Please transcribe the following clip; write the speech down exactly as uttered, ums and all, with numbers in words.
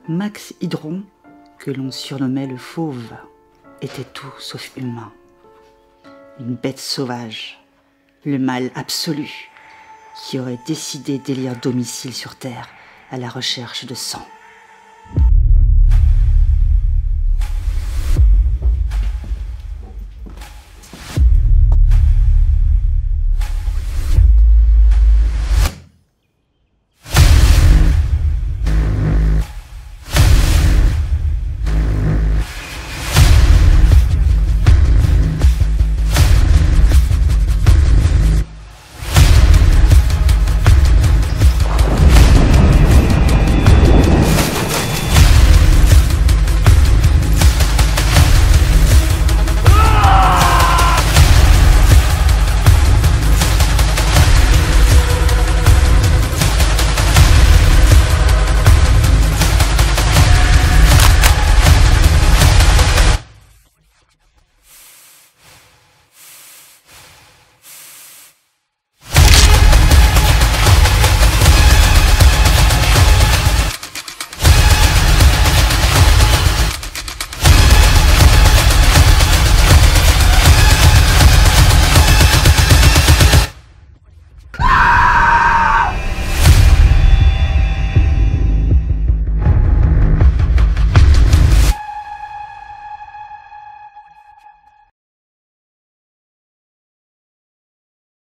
Max Hydron, que l'on surnommait le Fauve, était tout sauf humain. Une bête sauvage, le mal absolu, qui aurait décidé d'élire domicile sur Terre à la recherche de sang.